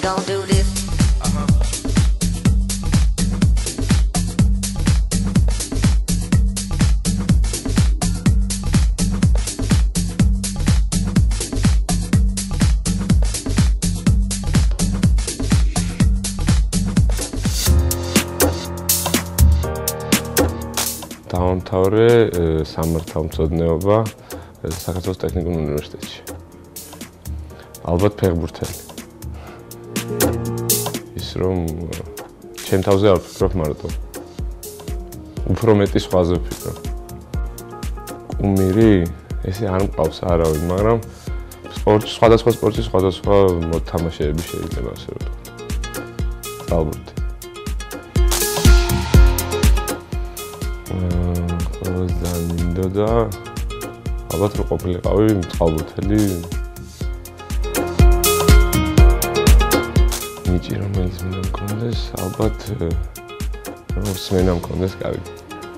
gon' do this. დაამთავრე სამართალმცოდნეობა საქართველოს ტექნიკურ უნივერსიტეტში. ალბათ ფეხბურთელი. ის რომ ჩემ თავზე არ ვფიქრობ მარტო. უფრო მეტი სხვაზე ვფიქრობ. კუმირი ესე არ მყავს არავინ, მაგრამ სხვადასხვა სპორტში სხვადასხვა მოთამაშეები შეიძლება ასე რომ ვთქვათ. ალბათ. და ალბათ რომ ყოფილიყავი წყალბურთელი ნიჭი რომელიც მინდა მქონდეს ალბათ როგორც მენა მქონდეს კარგი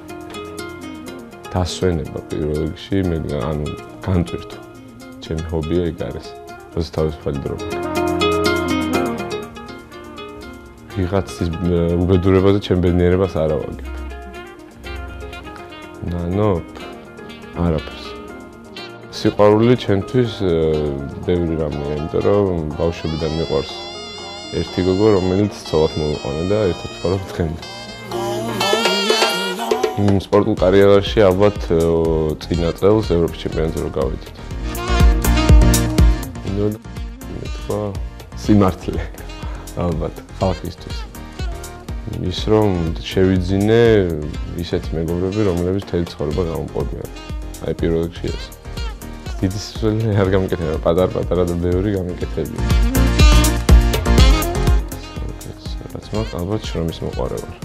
დასვენება პირველ რიგში მე ანუ განტვირთო ჩემი ჰობია ეგ არის როდის თავისუფალი დრო ვიღაცის უბედურებაზე ჩემ ბედნიერებას არ ავაგებ ნანო არაფერს. სიყვარული ჩემთვის ბევრი რამეა, იმიტომ რომ ბავშვობიდან მიყვარს ერთი გოგო, რომელიც ცოლად მოვიყვანა და ერთად ვცხოვრობ დღემდე. სპორტულ კარიერაში ალბათ წინა წელს ევროპის ჩემპიონატზე რო გავედით. თქვა სიმართლე ალბათ ხალხისთვის. ის რომ შევიძინე ისეთი მეგობრები, რომლებიც თელი ცხოვრება გამომყოლია. აი პირველ რიგში ეს. დიდი სული არ გამიკეთება, პატარ-პატარა და ბევრი გამიკეთებია. რაც მაქვს ალბათ შრომის მოყვარე ვარ.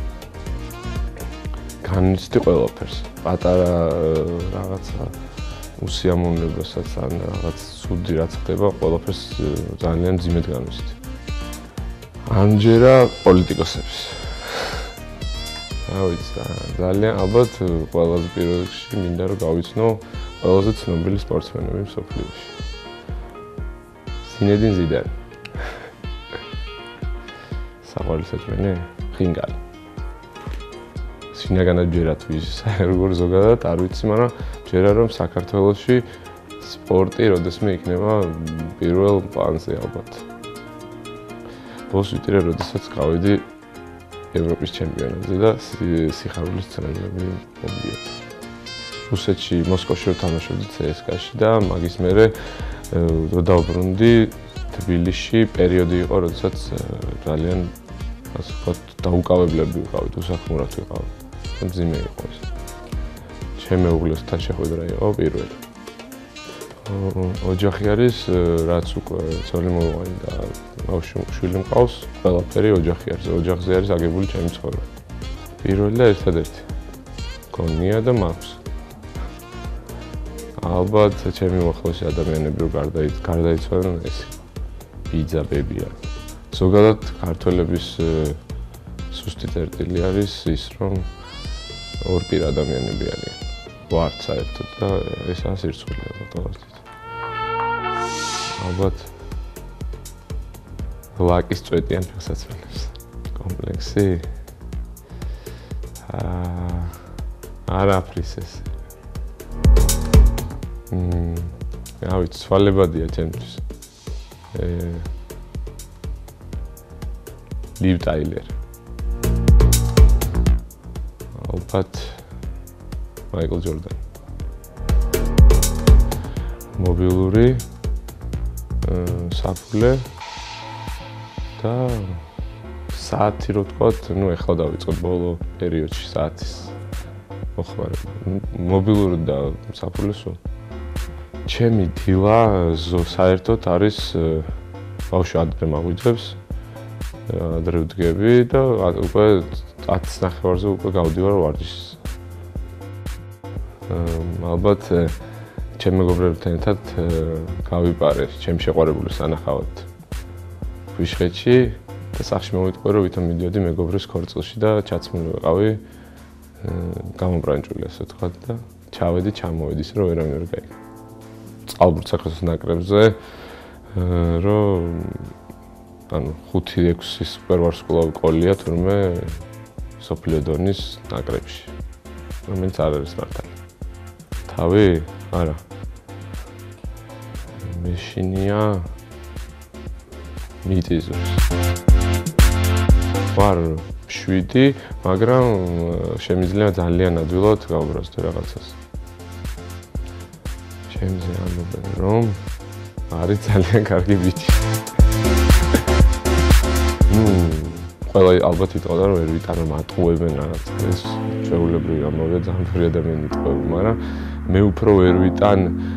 განიცდი ყველაფერს. პატარა რაღაცა უსიამოვნებასაც ან რაღაც ცუდი რაც ხდება, ყველაფერს ძალიან ძიმედ განვიცდი. ამჯერა პოლიტიკოსებს. ძალიან ალბათ ყველაზე პირველ რიგში მინდა რომ გავიცნო ყველაზე ცნობილი სპორტსმენები მსოფლიოში. ზინედინ ზიდანი. საყვარელი საჭმელი ხინგალი. შინაგანად ჯერა თუ ის როგორ ზოგადად არ ვიცი, მაგრამ ჯერა რომ საქართველოში სპორტი როდესმე იქნება პირველ პლანზე ალბათ. ბოლოს ვიტირე, როდესაც გავიდი ევროპის ჩემპიონატზე და სიხარულის ცნობები მომდია. რუსეთში, მოსკოვში რომ თამაშობდი CSKA-ში და მაგის მერე რო დავბრუნდი თბილისში პერიოდი იყო, როდესაც ძალიან ასე ვთქვათ, დაუკავებლები ვიყავით, უსახმურად ვიყავით. მძიმე იყო ეს. ჩემი უღლესთან შეხვედრა იყო პირველი. ოჯახი არის, რაც უკვე ცოლი მოვიყვანი და შვილი მყავს, ყველაფერი ოჯახი არის. ოჯახზე არის აგებული ჩემი ცხოვრება. პირველი და ერთადერთი. გონია და მაქვს. ალბათ ჩემი უახლოესი ადამიანები რო გარდაიცვალნენ ეს ბიძა ბებია. ზოგადად ქართველების სუსტი წერტილი არის ის რომ ორპირ ადამიანები არიან. ვართ საერთოდ და ესაა სირცხვილი ალბათ. ალბათ ლაკის წვეტიან ფეხსაცმელებს. კომპლექსი არაფრის ეს. რა ვიცი, ცვალებადია ჩემთვის. ლივ ტაილერ. ალბათ მაიკლ ჯორდანი. მობილური საფულე და საათი რო თქვათ, ნუ ეხლა დავიწყოთ ბოლო პერიოდში საათის მოხმარება. მობილური და საფულე სულ. ჩემი დილა საერთოდ არის ბავშვი ადრე მაგვიძებს, ადრე ვდგები და უკვე 10 ნახევარზე უკვე გავდივარ ვარჯიშს. ალბათ ჩემ მეგობრებთან ერთად გავიპარე ჩემ შეყვარებულის სანახავად ქვიშხეთში და სახში მოვიტყვე რომ ვითომ მიდიოდი მეგობრის ქორწილში და ჩაცმული ვიყავი გამობრანჭული ასე ვთქვათ და ჩავედი ჩამოვედი ისე რომ ვერავინ ვერ გაიგო. წყალბურთ საქართველოს ნაკრებზე რომ ანუ 5-6 სუპერვარსკვლავი ყოლია თურმე სოფლიო დონის ნაკრებში. რომელიც არ არის მართალი. თავი? არა. მეშინია მიტიზოს. ვარ 7, მაგრამ შემიძლია ძალიან ადვილად გავბრაზდე რაღაცას. შემიძლია ამბობენ, რომ არის ძალიან კარგი ბიჭი. ყველა ალბათ იტყოდა, რომ ვერ ვიტანო მატყუებენ რაღაც ეს შეულებრივი ამბავია, ძალიან ბევრი ადამიანი იტყუება, მაგრამ მე უფრო ვერ ვიტან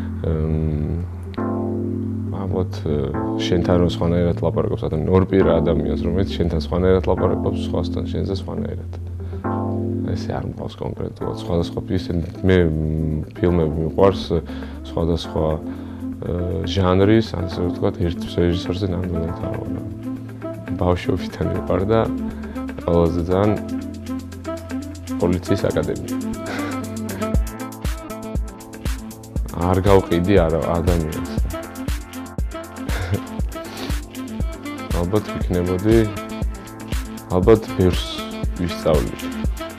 ალბათ შენთან რომ სხვანაირად ლაპარაკობს ადამიანი, ორპირა ადამიანს, რომელიც შენთან სხვანაირად ლაპარაკობს, სხვასთან შენზე სხვანაირად. ესე არ მყავს კონკრეტულად, სხვადასხვა მე ფილმები მიყვარს სხვადასხვა ჟანრის, ასე ვთქვათ, ერთ რეჟისორზე ნამდვილად არ ვარ. ბავშვობიდან მიყვარდა ყველაზე ძალიან პოლიციის აკადემია. არ გავყიდი არა ადამიანს. ალბათ ვიქნებოდი, ალბათ ბევრს ვისწავლი.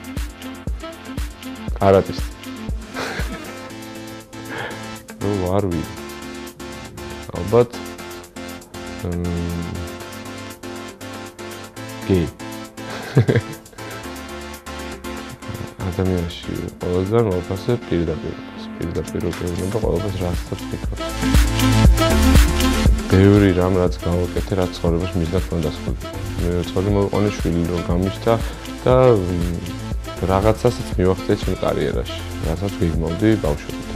კარატისტი. ნუ არ ვიცი. ალბათ გეი. ადამიანში ყველაზე მოფასე პირდაპირ უბრალოდ ყველაფერს რასაც ფიქრობს. ბევრი რამ რაც გავაკეთე, რაც ცხოვრებას მისდათ მონდასხული. მე ცოლი მოვიყვანე შვილი რომ გამიჩნდა და რაღაცასაც მივახცე ჩემ კარიერაში, რასაც ვიგმოვდი ბავშვობაში.